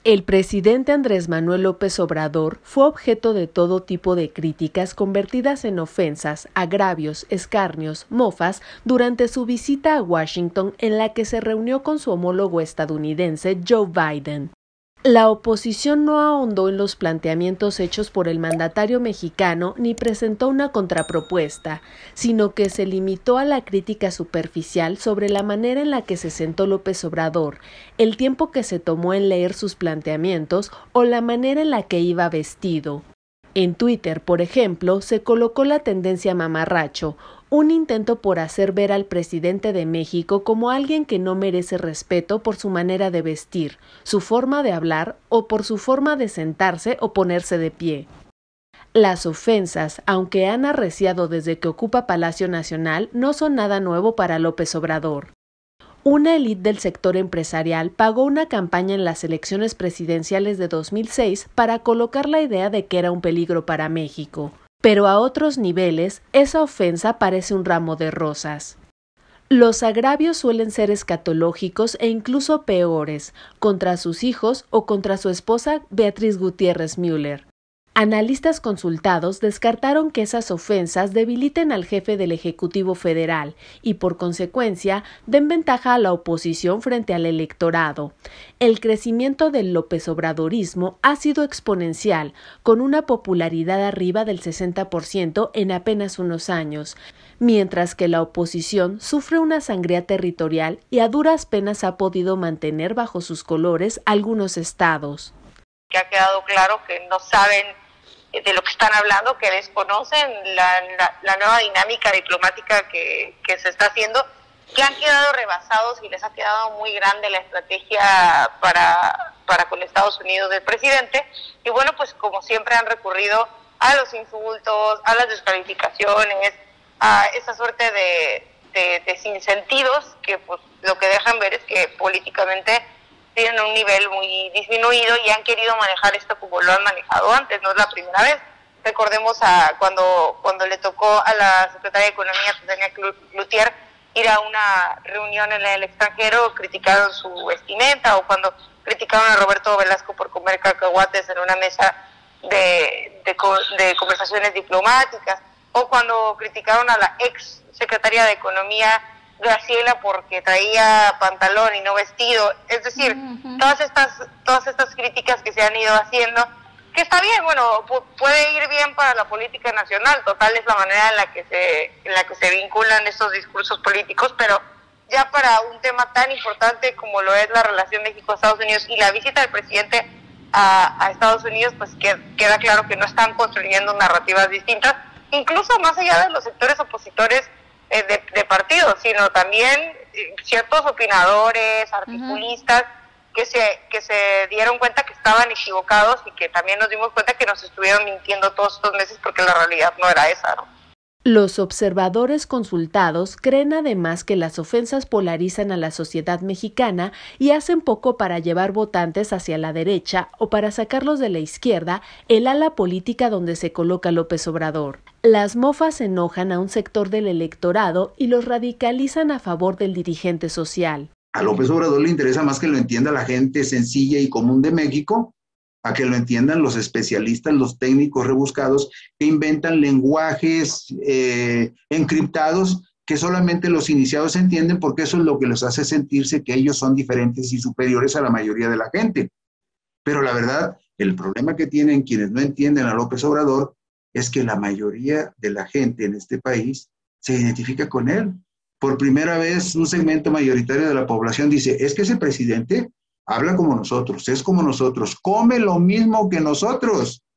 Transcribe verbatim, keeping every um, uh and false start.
El presidente Andrés Manuel López Obrador fue objeto de todo tipo de críticas convertidas en ofensas, agravios, escarnios, mofas durante su visita a Washington, en la que se reunió con su homólogo estadounidense Joe Biden. La oposición no ahondó en los planteamientos hechos por el mandatario mexicano ni presentó una contrapropuesta, sino que se limitó a la crítica superficial sobre la manera en la que se sentó López Obrador, el tiempo que se tomó en leer sus planteamientos o la manera en la que iba vestido. En Twitter, por ejemplo, se colocó la tendencia mamarracho, un intento por hacer ver al presidente de México como alguien que no merece respeto por su manera de vestir, su forma de hablar o por su forma de sentarse o ponerse de pie. Las ofensas, aunque han arreciado desde que ocupa Palacio Nacional, no son nada nuevo para López Obrador. Una élite del sector empresarial pagó una campaña en las elecciones presidenciales de dos mil seis para colocar la idea de que era un peligro para México. Pero a otros niveles, esa ofensa parece un ramo de rosas. Los agravios suelen ser escatológicos e incluso peores, contra sus hijos o contra su esposa Beatriz Gutiérrez Müller. Analistas consultados descartaron que esas ofensas debiliten al jefe del Ejecutivo Federal y, por consecuencia, den ventaja a la oposición frente al electorado. El crecimiento del López Obradorismo ha sido exponencial, con una popularidad arriba del sesenta por ciento en apenas unos años, mientras que la oposición sufre una sangría territorial y a duras penas ha podido mantener bajo sus colores algunos estados. Que ha quedado claro que no saben de lo que están hablando, que desconocen la, la, la nueva dinámica diplomática que, que se está haciendo, que han quedado rebasados y les ha quedado muy grande la estrategia para, para con Estados Unidos del presidente. Y bueno, pues como siempre han recurrido a los insultos, a las descalificaciones, a esa suerte de, de, de sinsentidos que pues lo que dejan ver es que políticamente tienen un nivel muy disminuido y han querido manejar esto como lo han manejado antes, no es la primera vez. Recordemos a cuando cuando le tocó a la secretaria de Economía, Tania Cloutier, ir a una reunión en el extranjero, criticaron su vestimenta, o cuando criticaron a Roberto Velasco por comer cacahuates en una mesa de, de, de conversaciones diplomáticas, o cuando criticaron a la ex secretaria de Economía, Graciela, porque traía pantalón y no vestido. Es decir, uh-huh. todas estas todas estas críticas que se han ido haciendo, que está bien, bueno, pu- puede ir bien para la política nacional, total es la manera en la que se en la que se vinculan estos discursos políticos, pero ya para un tema tan importante como lo es la relación México-Estados Unidos y la visita del presidente a, a Estados Unidos, pues que, queda claro que no están construyendo narrativas distintas, incluso más allá de los sectores opositores De, de partidos, sino también eh, ciertos opinadores, articulistas, uh-huh. que se que se dieron cuenta que estaban equivocados y que también nos dimos cuenta que nos estuvieron mintiendo todos estos meses porque la realidad no era esa, ¿no? Los observadores consultados creen además que las ofensas polarizan a la sociedad mexicana y hacen poco para llevar votantes hacia la derecha o para sacarlos de la izquierda, el ala política donde se coloca López Obrador. Las mofas enojan a un sector del electorado y los radicalizan a favor del dirigente social. A López Obrador le interesa más que lo entienda la gente sencilla y común de México, a que lo entiendan los especialistas, los técnicos rebuscados que inventan lenguajes eh, encriptados que solamente los iniciados entienden, porque eso es lo que los hace sentirse que ellos son diferentes y superiores a la mayoría de la gente. Pero la verdad, el problema que tienen quienes no entienden a López Obrador es que la mayoría de la gente en este país se identifica con él. Por primera vez, un segmento mayoritario de la población dice, es que ese presidente habla como nosotros, es como nosotros, come lo mismo que nosotros.